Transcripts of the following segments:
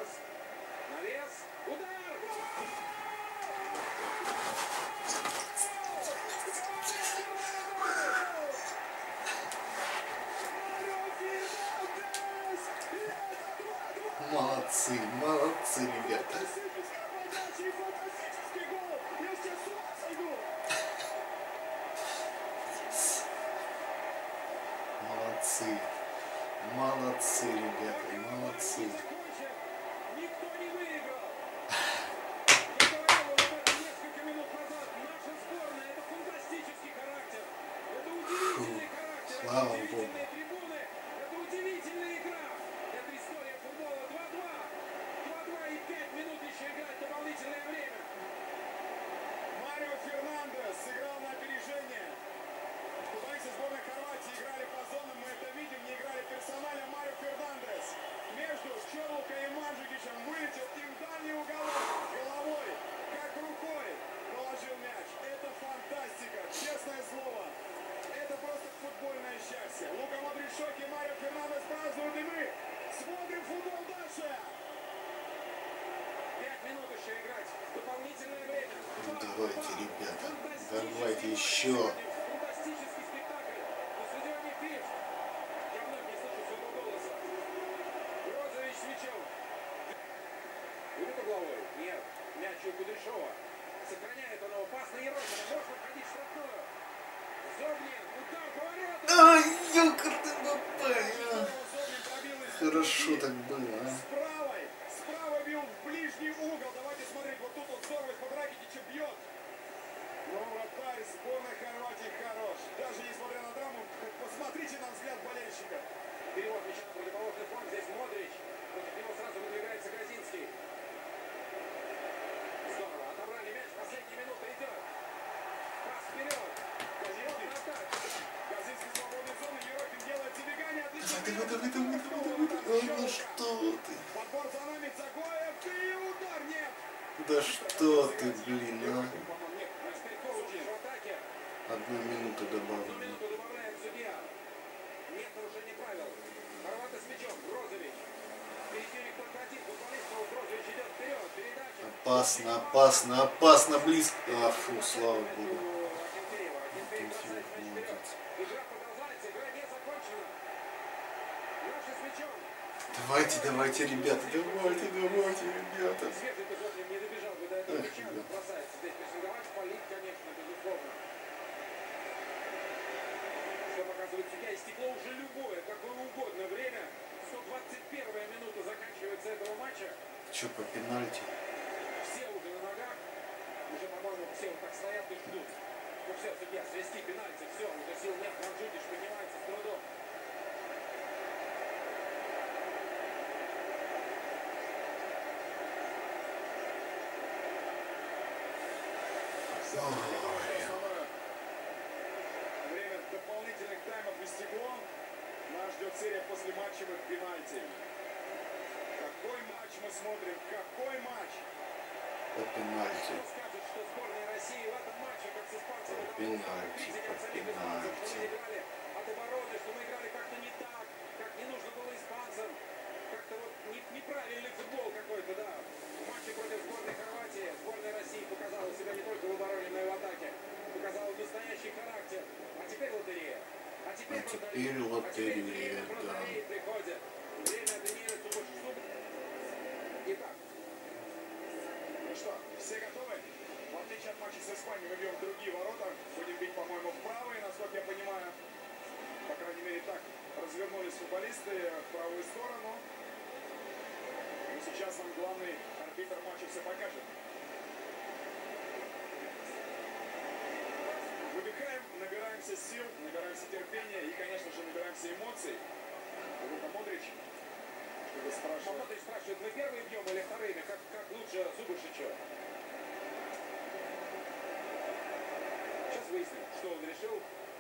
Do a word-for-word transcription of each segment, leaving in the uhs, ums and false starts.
Молодцы, молодцы, ребята. Молодцы, молодцы, ребята, молодцы. Фу, слава Богу. Марио Фернандес сыграл на опережение. Футболисты сборной Хорватии играли по зонам, мы это видим, не играли персонально. Марио Фернандес между Чорлукой и Манджукичем вылетел и в дальний уголок головой, как рукой положил мяч. Это фантастика, честное слово. Это просто футбольное счастье. Лука Модрич в шоке, Марио Фернандес празднует, и мы смотрим футбол дальше. Пять минут еще играть. Дополнительное время. Давайте, ребята, давайте еще. Фантастический спектакль. На стадионе Пив. Я вновь не слышу своего голоса. Розович с мячом. Уйдет угловой? Нет. Мяч у Кудряшова. Сохраняет он его. Пас на Ерохина. Можно входить в штрафную. Зобнин. Удар по воротам. Ай, ёкарный бабай. Хорошо так было, а. С правой. Справа бил в ближний угол. Давайте смотреть. Вот тут вот здорово из-под Ракитича бьет. Но вратарь сборной Хорватии хорош. Даже несмотря на драму, посмотрите на взгляд болельщика. Перевод мяча на противоположный фланг. Здесь Модрич. Против него сразу выдвигается Газинский. Здорово. Отобрали мяч. Последняя минута идет. Пас вперед. Газинский. Газинский свободной зоны. Ерохин делает забегание. Отлично. Давай, давай, давай, давай, давай. Ой, ну что ты? Подбор за нами. Цагоев. И удар. Нет. Да что ты, блин, а? Одну минуту добавили. Нет нарушения правил. Хорваты с мячом. Брозович. Впереди у них только один футболист, но Брозович идет вперед. Передача. Опасно, опасно, опасно, близко. А, фу, слава Богу. Игра продолжается. Игра не закончена. Наши с мячом. Давайте, давайте, ребята, давайте, давайте, ребята. Свежий Кузовлин не добежал бы до этого мяча. Бросается здесь прессинговать. Палит, конечно, безусловно. Что показывает судья, истекло уже любое, какое угодно время. сто двадцать первая минута заканчивается этого матча. Че, по пенальти? Все уже на ногах. Уже, по-моему, все вот так стоят и ждут. Ну все, судья, свести пенальти, все, уже сил нет. Манджукич поднимается с трудом. Время дополнительных таймов истекло. Нас ждет серия послематчевых пенальти. Какой матч мы смотрим? Какой матч? По пенальти. Кто скажет, что сборная России в этом матче, как с испанцами, По пенальти, по пенальти. что мы играли от обороны, что мы играли как-то не так, как не нужно было испанцам. Как-то вот не, неправильный футбол какой-то, да. В матче против сборной Хорватии сборная России показала себя не только в обороне, но и в атаке. Показала настоящий характер. А теперь лотерея. А теперь, А теперь лотерея, да. приходят. Время тренируется больше суток. Итак. Ну что, все готовы? В отличие от матча с Испанией, мы бьем в другие ворота. Будем бить, по-моему, в правые, насколько я понимаю. По крайней мере, так развернулись футболисты в правую сторону. И сейчас нам главный арбитр матча все покажет. Выдыхаем, набираемся сил, набираемся терпения и, конечно же, набираемся эмоций. Лука Модрич, чтобы спрашивать. Модрич спрашивает, мы первые бьем или вторыми? Как, как лучше Зубышичу? Сейчас выясним, что он решил.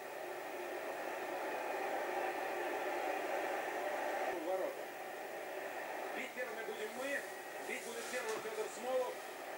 Ворота. Бить первыми будем мы. Бить будет первым Федор Смолов.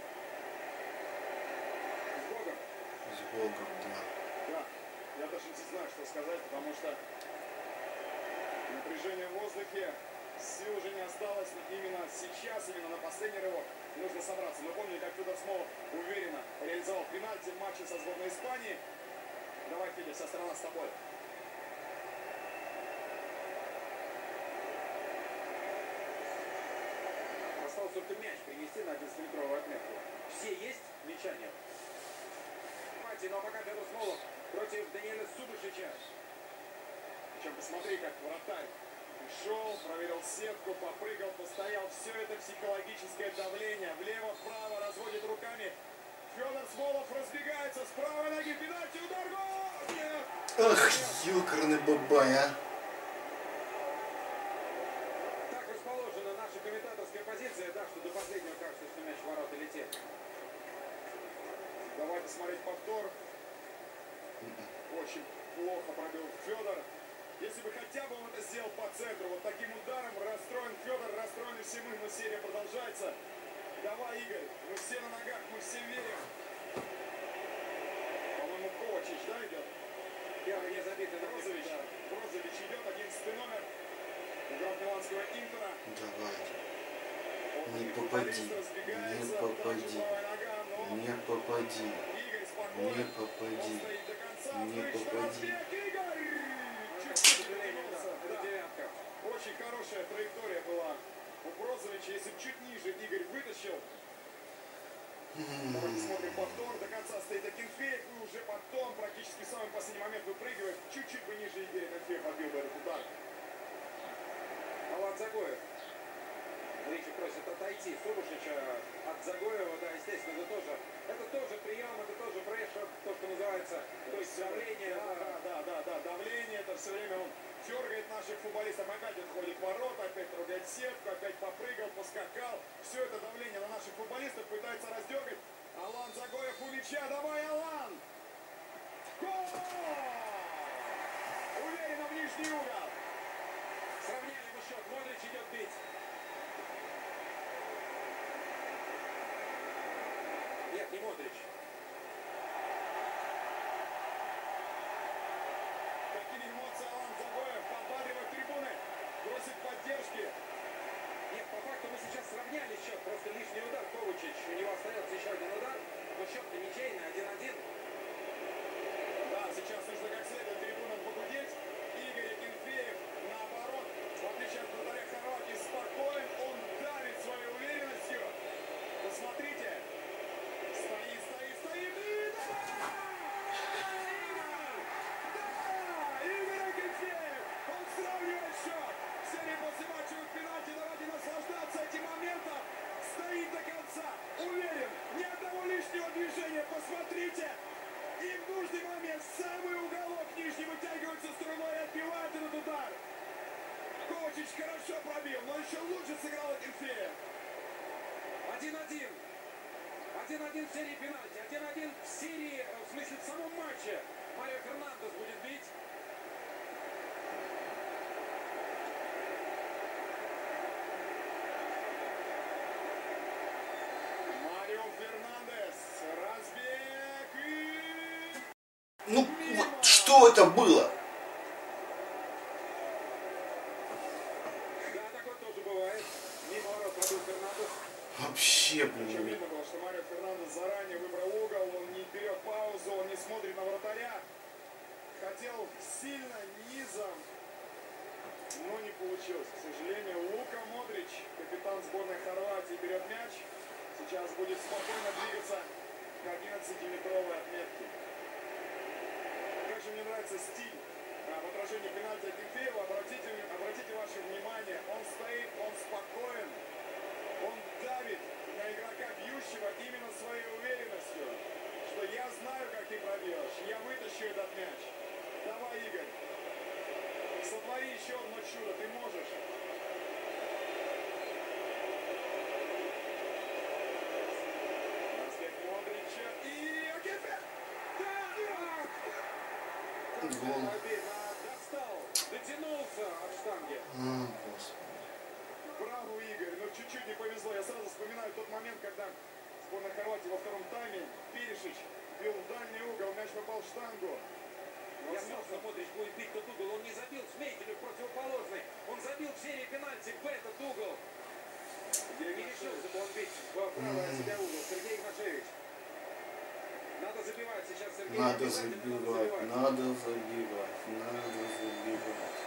С Богом. С Богом, да. Да, я даже не знаю, что сказать, потому что напряжение в воздухе, Сил уже не осталось, но именно сейчас, именно на последний рывок нужно собраться. Мы помним, как Федор Смолов уверенно реализовал пенальти в матче со сборной Испании. Давай, Федя, вся страна с тобой. Осталось только мяч принести на одиннадцатиметровую отметку. Все есть, мяча нет. Но пока Федор Смолов против Даниэля Субашича. Причем посмотри, как вратарь пришел, проверил сетку, попрыгал, постоял. Все это психологическое давление. Влево-вправо разводит руками. Федор Смолов разбегается с правой ноги. Пенальти, удар, гол! Нет! Ах, ёкарный бабай, а. Так расположена наша комментаторская позиция, да, что до последнего кажется, что мяч в ворота летит. Давайте смотреть повтор. Очень плохо пробил Федор. Если бы хотя бы он это сделал по центру, вот таким ударом расстроен Федор, расстроены все мы, но серия продолжается. Давай, Игорь, мы все на ногах, мы все верим. По-моему, Ковачич, да, идет? Первый не забитый Брозович. да. Брозович идет, одиннадцатый номер. Игрок миланского Интера. Давай. Он Не и попади, футболист разбегается, не также попади, правая нога, но не попади, Игорь спокоен. не попади, Он стоит до конца. не Встречный попади. разбег. Игорь! К Чуть-чуть сожалению, да, вернулся. это Да. девятка. Очень хорошая траектория была у Брозовича. Если бы чуть ниже Игорь вытащил. Давайте смотрим повтор. До конца стоит Акинфеев. И уже потом, практически в самый последний момент, выпрыгивает. Чуть-чуть бы ниже Игоря Акинфеев отбил бы этот удар. Алан Загоев. Ричи просит отойти Субашича от Загоева, да, естественно, это тоже, это тоже прием, это тоже прешер, то, что называется, то есть давление. Да, да, да, да, да, давление. Это все время он дергает наших футболистов. Опять отходит в ворота, опять трогает сетку, опять попрыгал, поскакал. Все это давление на наших футболистов пытается раздергать. Алан Загоев у мяча. Давай, Алан! Гол! Уверенно в нижний угол. Сравняли мы счет, Модрич идет бить. Нет, не Модрич. Какими эмоциями Алан Загоев подбадривает трибуны, просит поддержки. Нет, по факту мы сейчас сравняли счет, просто лишний удар Ковачич. У него остается еще один удар, но счет-то ничейный, один-один. Да, сейчас нужно как следует трибунам погудеть. Игорь Акинфеев, наоборот, в отличие от вратаря Хорватии, спокоен. Он давит своей уверенностью. Посмотрите. Стоит, стоит, стоит. И да! Да! Игорь Акинфеев! Он сравнивает счет. Серия после матчевых пенальти. Давайте наслаждаться этим моментом. Стоит до конца. Уверен. Ни одного лишнего движения. Посмотрите. И в нужный момент самый уголок нижний вытягивается струной и отбивает этот удар. Ковачич хорошо пробил, но еще лучше сыграл Акинфеев. один-один. один-один в серии пенальти. один-один в серии, в смысле в самом матче. Марио Фернандес будет бить. Марио Фернандес. Разбег и... Ну, вот что это было? Да, такое тоже бывает. Мимо ворот пробил Фернандес. Вообще, Причем блин. видно было, что Марио Фернандес заранее выбрал угол, он не берет паузу, он не смотрит на вратаря. Хотел сильно, низом, но не получилось, к сожалению. Лука Модрич, капитан сборной Хорватии, берет мяч. Сейчас будет спокойно двигаться к одиннадцатиметровой отметке. Как же мне нравится стиль а, в отражении пенальти Акинфеева. Обратите, обратите ваше внимание, он стоит, он спокоен. Он давит на игрока бьющего именно своей уверенностью, что я знаю, как ты пробьешь, я вытащу этот мяч. Давай, Игорь, сотвори еще одно чудо, ты можешь. Разбег Модрича и Акинфеев. Гол. Достал, дотянулся от штанги. А, господи. Браво, Игорь, но чуть-чуть не повезло. Я сразу вспоминаю тот момент, когда сборная Хорватии во втором тайме Перишич бил в дальний угол, мяч попал в штангу. Я знал, что Модрич будет бить тот угол, он не забил Шмейхелю в противоположный. Он забил в серии пенальти в Надо забивать, надо забивать, надо забивать.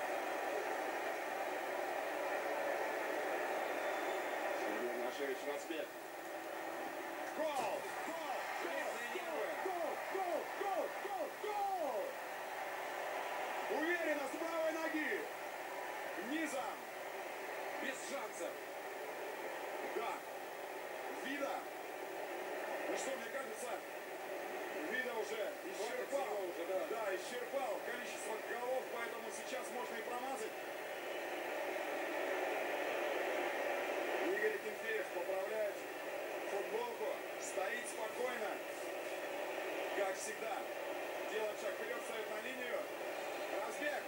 Сергей Нашевич, разбег. Гол! Гол! Гол! Гол! Гол! Гол! Гол! Уверенно с правой ноги. Низом. Без шансов. Да. Вида. Ну что, мне кажется, Вида уже исчерпал. Уже, да. Да, исчерпал количество голов, поэтому сейчас можно и промазать. Игорь Акинфеев поправляет футболку, стоит спокойно, как всегда. Делает шаг вперед, встает на линию. Разбег.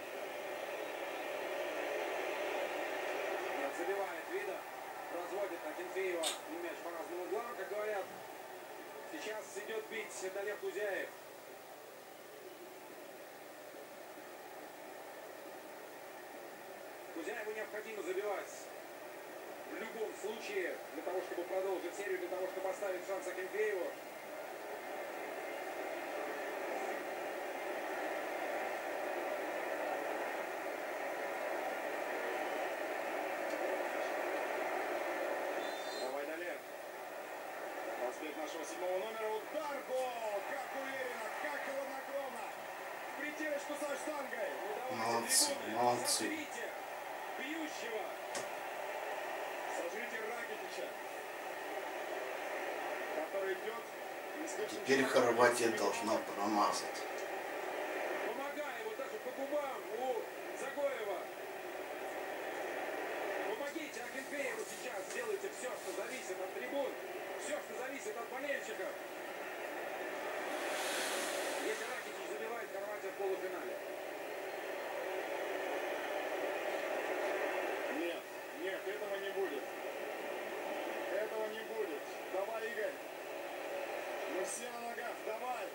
Забивает Вида. Разводит Акинфеева и мяч по разным углам, как говорят. Сейчас идет бить Олег Кузяев. Кузяеву необходимо забивать в любом случае, для того, чтобы продолжить серию, для того, чтобы оставить шанс Акинфееву. Давай далее. Разбег нашего седьмого номера. Удар, гол! Как уверенно, как хладнокровно. В притирочку со штангой. Ну, Молодцы, трибуны. молодцы. Сожрите бьющего. Сожрите Ракитича, который идет. Теперь Хорватия должна промазать. Помогай его даже по губам у Загоева. Помогите Акинфееву сейчас. Сделайте все, что зависит от трибун. Все, что зависит от болельщиков. Если Ракитич забивает, Хорватия в полуфинале. Нет, нет, этого не будет. Этого не будет. Давай, Игорь. Мы все на ногах. Давай.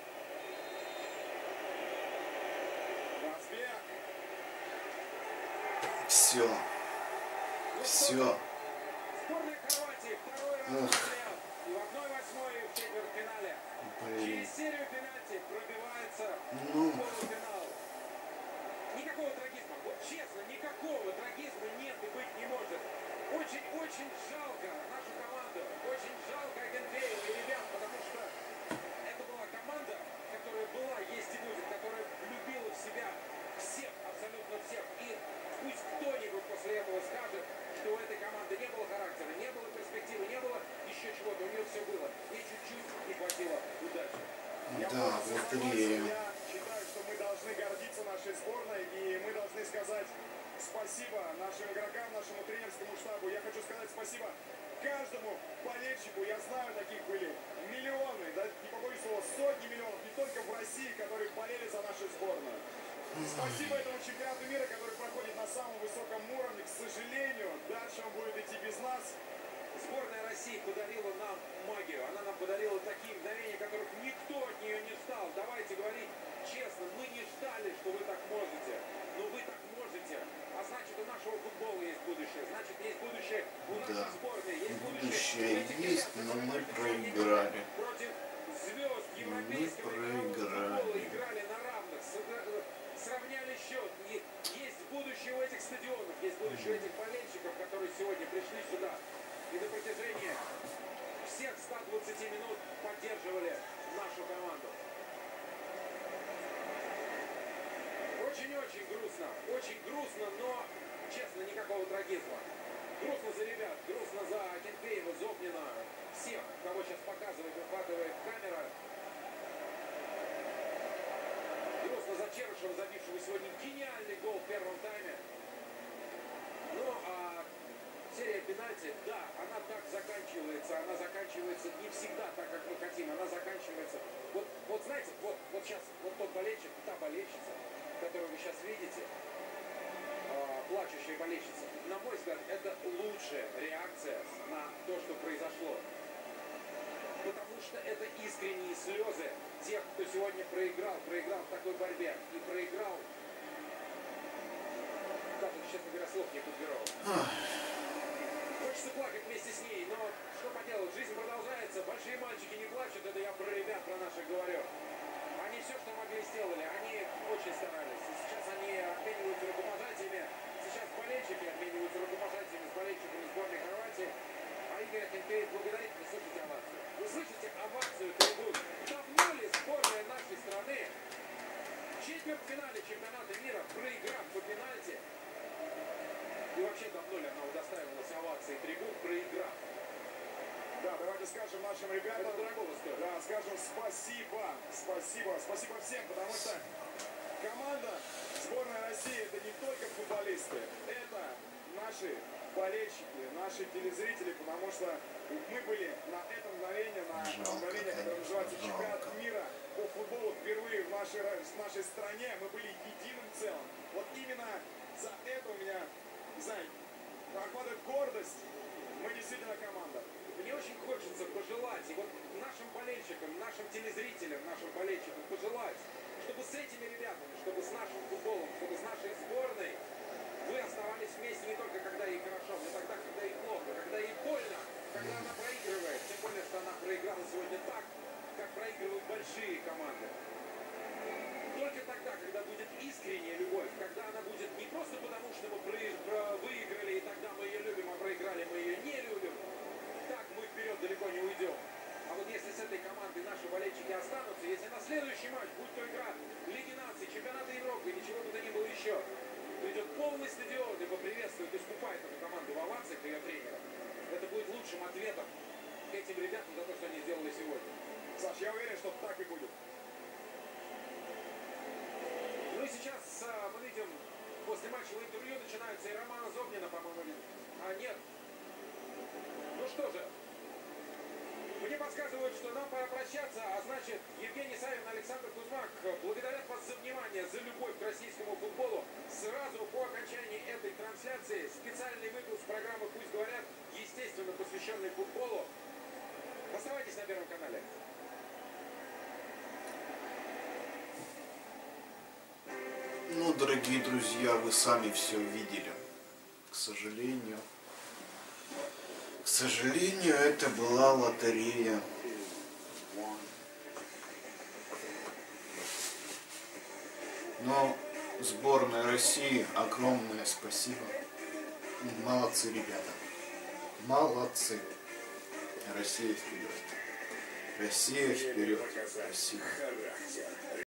Разбег. Все, все. Сборная Хорватии второй раз Эх. подряд. И в одной восьмой в четвертьфинале. Блин. Через серию пенальти пробивается Ну. в полуфинал. Никакого трагизма. Вот честно, никакого трагизма нет и быть не может. Очень-очень жалко нашу команду. Очень жалко Акинфеева и ребят, потому что это была команда, которая была, есть и будет, которая влюбила в себя всех, абсолютно всех. И пусть кто-нибудь после этого скажет, что у этой команды не было характера, не было перспективы, не было еще чего-то. У нее все было. Ей чуть-чуть не хватило удачи. Я Да, полностью согласен. лотерея. Я считаю, что мы должны гордиться нашей сборной, и мы должны сказать спасибо нашим игрокам, нашему тренерскому штабу. Я хочу сказать спасибо каждому болельщику. Я знаю, таких были миллионы, да, не побоюсь слова, сотни миллионов, не только в России, которые болели за нашу сборную. Спасибо этому чемпионату мира, который проходит на самом высоком уровне. К сожалению, дальше он будет идти без нас. Сборная России подарила нам магию. Она нам подарила такие мгновения, которых никто от нее не ждал. Давайте говорить честно, мы не ждали, что вы так можете. Но вы так можете. А значит, у нашего футбола есть будущее. Значит, есть будущее у нашей Да. сборной. Есть Будущее будущее. есть, но мы проиграли. Против звезд европейского проиграли. футбола играли на равных. Сравняли счет. И есть будущее у этих стадионов. Есть будущее у этих болельщиков, которые сегодня пришли сюда. И на протяжении всех ста двадцати минут поддерживали нашу команду. Очень-очень грустно. Очень грустно, но, честно, никакого трагизма. Грустно за ребят, грустно за Акинфеева, Зобнина, всех, кого сейчас показывает, выхватывает камера. Грустно за Черышева, забившего сегодня гениальный гол в первом тайме. Ну, а серия пенальти, да, она так заканчивается, она заканчивается не всегда так, как мы хотим, она заканчивается. Вот, вот знаете, вот, вот сейчас, вот тот болельщик, та болельщица, которую вы сейчас видите, э, плачущая болельщица, на мой взгляд, это лучшая реакция на то, что произошло. Потому что это искренние слезы тех, кто сегодня проиграл, проиграл в такой борьбе и проиграл. Даже, честно говоря, слов не подберу. Хочется плакать вместе с ней, но что поделать, жизнь продолжается. Большие мальчики не плачут, это я про ребят, про наших говорю. Они все, что могли, сделали. Они очень старались. И сейчас они обмениваются рукопожатиями. Сейчас болельщики обмениваются рукопожатиями с болельщиками сборной Хорватии. А Игорь Акинфеев благодарит. Вы слышите овацию? Вы слышите овацию трибун? Давно ли сборная нашей страны в четвертьфинале чемпионата мира, проиграв по пенальти, и вообще давно ли она удостаивалась овации трибун, проиграв? Да, давайте скажем нашим ребятам, Это дорогого стоит. да, скажем спасибо, спасибо, спасибо всем, потому что команда сборной России это не только футболисты, это наши болельщики, наши телезрители, потому что мы были на этом мгновении, на мгновение, которое называется чемпионат мира по футболу впервые в нашей, в нашей стране, мы были единым целым. Вот именно за это у меня, не знаю, охватывает гордость. Мы действительно команда. Мне очень хочется пожелать, и вот нашим болельщикам, нашим телезрителям, нашим болельщикам пожелать, чтобы с этими ребятами, чтобы с нашим футболом, чтобы с нашей сборной вы оставались вместе не только когда ей хорошо, но тогда, когда ей плохо, когда ей больно, когда она проигрывает. Тем более, что она проиграла сегодня так, как проигрывают большие команды. Только тогда, когда будет искренняя любовь, когда она будет не просто потому, что мы выиграли, и тогда мы ее любим, а проиграли мы ее не любим, так мы вперед далеко не уйдем. А вот если с этой командой наши болельщики останутся, если на следующий матч, будь то игра Лиги Наций, Чемпионата Европы или чего бы то ни было еще, придет полный стадион и поприветствует, искупает эту команду в овациях ее тренера, это будет лучшим ответом к этим ребятам за то, что они сделали сегодня. Саш, я уверен, что так и будет. Ну и сейчас а, мы видим, после матчевого интервью начинается и Романа Зобнина, по-моему, а нет. Ну что же, мне подсказывают, что нам пора прощаться, а значит, Евгений Савин, Александр Кузьмак благодарят вас за внимание, за любовь к российскому футболу. Сразу по окончании этой трансляции специальный выпуск программы «Пусть говорят», естественно, посвященный футболу. Оставайтесь на Первом канале. Ну, дорогие друзья, вы сами все видели. К сожалению. К сожалению, это была лотерея. Но сборной России огромное спасибо. Молодцы, ребята. Молодцы. Россия вперед. Россия вперед. Спасибо.